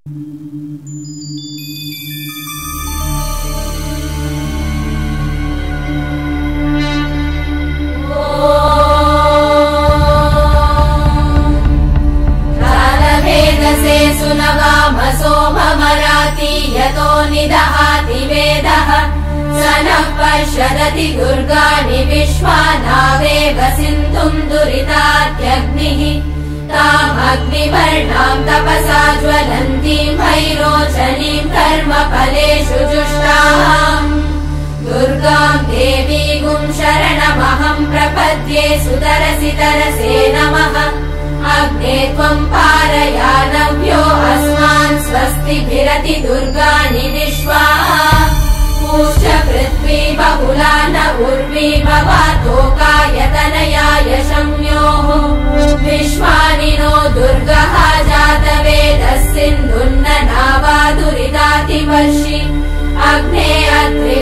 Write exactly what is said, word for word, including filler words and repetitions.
यतो निदहाति वेदः स नः पश्यदति दुर्गाणि विश्वानावेव सिन्धुम् दुरितात्यग्निः तामग्निवर्णाम् तपसा ज्वलन्तीम् भैरोचनीम् कर्मफलेषु जुष्टाम् दुर्गाम् देवीगुम् शरणमहम् प्रपद्ये सुतरसि तरसे नमः अग्ने त्वम् पारयानव्यो अस्मान् स्वस्तिभिरति दुर्गाणि विश्वा पूश्च पृथ्वी बहुला न उर्वी भवातोकायतनयाय शम्योः विश्वानि नो दुर्गः जातवेदः सिन्धुन्न नावा दुरितातिवर्षि अग्ने अत्रि